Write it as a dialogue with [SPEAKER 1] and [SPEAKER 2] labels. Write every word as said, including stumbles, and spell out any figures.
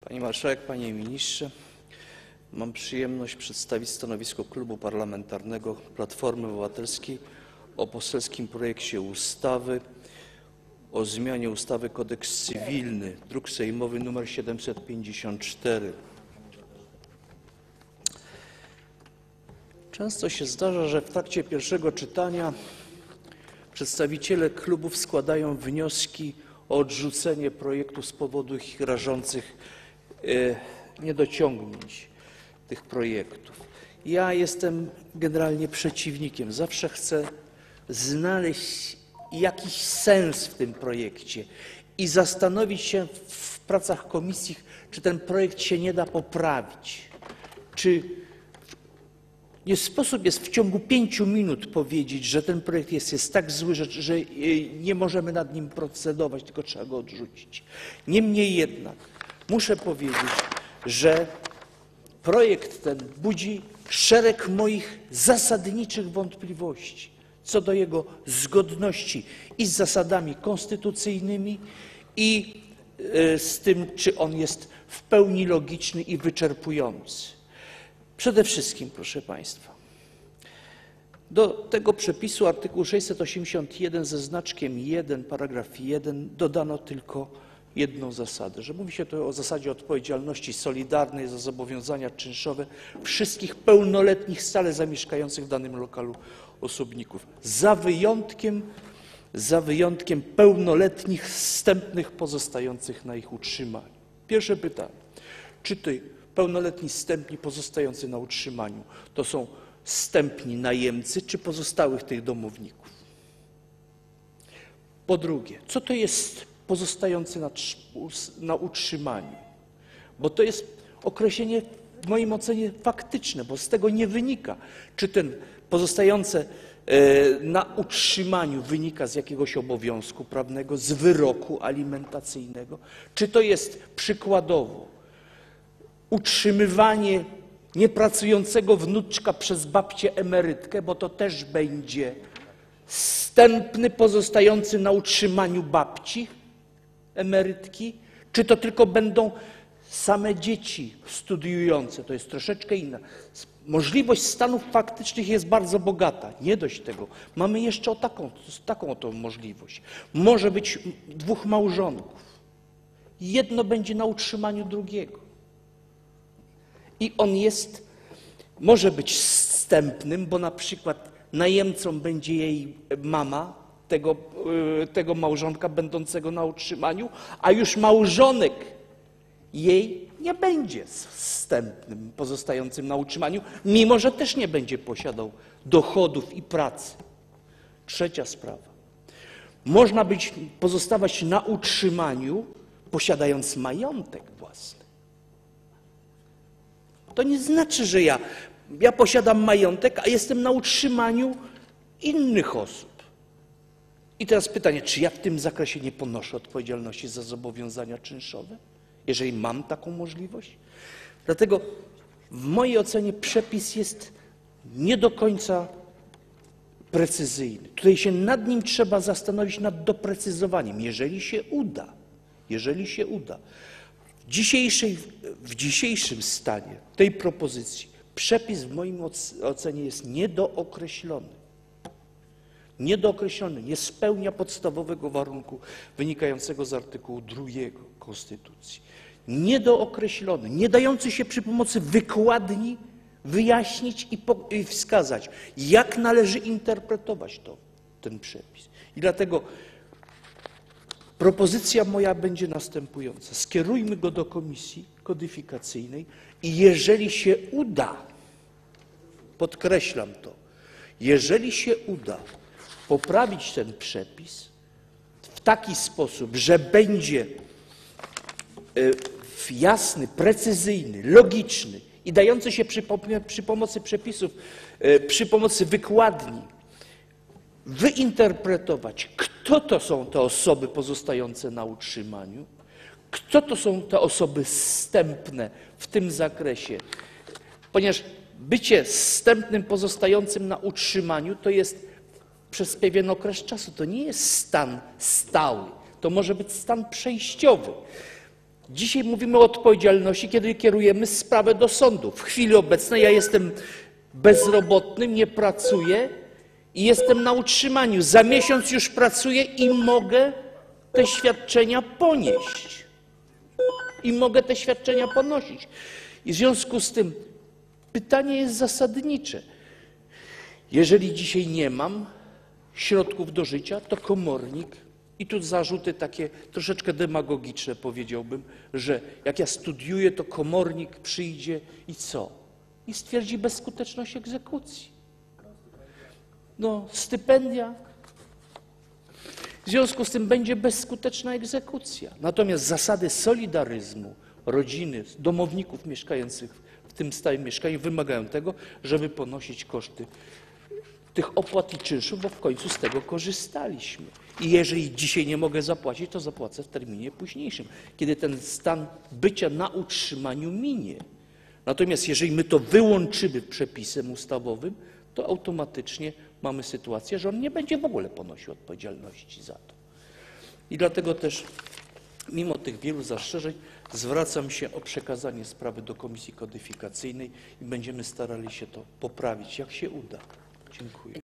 [SPEAKER 1] Pani Marszałek, Panie Ministrze, mam przyjemność przedstawić stanowisko Klubu Parlamentarnego Platformy Obywatelskiej o poselskim projekcie ustawy o zmianie ustawy Kodeks cywilny, druk sejmowy nr siedemset pięćdziesiąt cztery. Często się zdarza, że w trakcie pierwszego czytania przedstawiciele klubów składają wnioski o odrzucenie projektu z powodu ich rażących niedociągnięć tych projektów. Ja jestem generalnie przeciwnikiem. Zawsze chcę znaleźć jakiś sens w tym projekcie i zastanowić się w pracach komisji, czy ten projekt się nie da poprawić. Czy nie sposób jest w ciągu pięciu minut powiedzieć, że ten projekt jest, jest tak zły, że, że nie możemy nad nim procedować, tylko trzeba go odrzucić. Niemniej jednak muszę powiedzieć, że projekt ten budzi szereg moich zasadniczych wątpliwości co do jego zgodności i z zasadami konstytucyjnymi, i z tym, czy on jest w pełni logiczny i wyczerpujący. Przede wszystkim, proszę Państwa, do tego przepisu artykułu sześćset osiemdziesiąt jeden ze znaczkiem jeden, paragraf jeden, dodano tylko jedną zasadę, że mówi się tu o zasadzie odpowiedzialności solidarnej za zobowiązania czynszowe wszystkich pełnoletnich stale zamieszkających w danym lokalu osobników, za wyjątkiem, za wyjątkiem pełnoletnich zstępnych pozostających na ich utrzymaniu. Pierwsze pytanie, czy ty pełnoletni zstępni pozostający na utrzymaniu to są zstępni najemcy, czy pozostałych tych domowników? Po drugie, co to jest pozostający na, na utrzymaniu? Bo to jest określenie w moim ocenie faktyczne, bo z tego nie wynika, czy ten pozostający na utrzymaniu wynika z jakiegoś obowiązku prawnego, z wyroku alimentacyjnego, czy to jest przykładowo utrzymywanie niepracującego wnuczka przez babcię emerytkę, bo to też będzie zstępny pozostający na utrzymaniu babci emerytki, czy to tylko będą same dzieci studiujące, to jest troszeczkę inna. Możliwość stanów faktycznych jest bardzo bogata. Nie dość tego, mamy jeszcze o taką, taką oto możliwość. Może być dwóch małżonków. Jedno będzie na utrzymaniu drugiego. I on jest, może być zstępnym, bo na przykład najemcą będzie jej mama, tego, tego małżonka będącego na utrzymaniu, a już małżonek jej nie będzie zstępnym pozostającym na utrzymaniu, mimo że też nie będzie posiadał dochodów i pracy. Trzecia sprawa. Można być, pozostawać na utrzymaniu, posiadając majątek własny. To nie znaczy, że ja, ja posiadam majątek, a jestem na utrzymaniu innych osób. I teraz pytanie, czy ja w tym zakresie nie ponoszę odpowiedzialności za zobowiązania czynszowe, jeżeli mam taką możliwość? Dlatego w mojej ocenie przepis jest nie do końca precyzyjny. Tutaj się nad nim trzeba zastanowić, nad doprecyzowaniem, jeżeli się uda, jeżeli się uda. W, dzisiejszej, w dzisiejszym stanie tej propozycji przepis w moim ocenie jest niedookreślony. Niedookreślony, nie spełnia podstawowego warunku wynikającego z artykułu drugiego Konstytucji. Niedookreślony, nie dający się przy pomocy wykładni wyjaśnić i, po, i wskazać, jak należy interpretować to, ten przepis. I dlatego propozycja moja będzie następująca. Skierujmy go do komisji kodyfikacyjnej i jeżeli się uda, podkreślam to, jeżeli się uda poprawić ten przepis w taki sposób, że będzie jasny, precyzyjny, logiczny i dający się przy, przy pomocy przepisów, przy pomocy wykładni wyinterpretować, kto to są te osoby pozostające na utrzymaniu, kto to są te osoby zstępne w tym zakresie, ponieważ bycie zstępnym pozostającym na utrzymaniu to jest przez pewien okres czasu, to nie jest stan stały, to może być stan przejściowy. Dzisiaj mówimy o odpowiedzialności, kiedy kierujemy sprawę do sądu. W chwili obecnej ja jestem bezrobotnym, nie pracuję i jestem na utrzymaniu. Za miesiąc już pracuję i mogę te świadczenia ponieść. I mogę te świadczenia ponosić. I w związku z tym pytanie jest zasadnicze. Jeżeli dzisiaj nie mam środków do życia, to komornik, i tu zarzuty takie troszeczkę demagogiczne powiedziałbym, że jak ja studiuję, to komornik przyjdzie i co? I stwierdzi bezskuteczność egzekucji. No, stypendia. W związku z tym będzie bezskuteczna egzekucja. Natomiast zasady solidaryzmu rodziny, domowników mieszkających w tym stałym mieszkaniu wymagają tego, żeby ponosić koszty tych opłat i czynszów, bo w końcu z tego korzystaliśmy. I jeżeli dzisiaj nie mogę zapłacić, to zapłacę w terminie późniejszym, kiedy ten stan bycia na utrzymaniu minie. Natomiast jeżeli my to wyłączymy przepisem ustawowym, to automatycznie mamy sytuację, że on nie będzie w ogóle ponosił odpowiedzialności za to. I dlatego też, mimo tych wielu zastrzeżeń, zwracam się o przekazanie sprawy do Komisji Kodyfikacyjnej i będziemy starali się to poprawić, jak się uda. Dziękuję.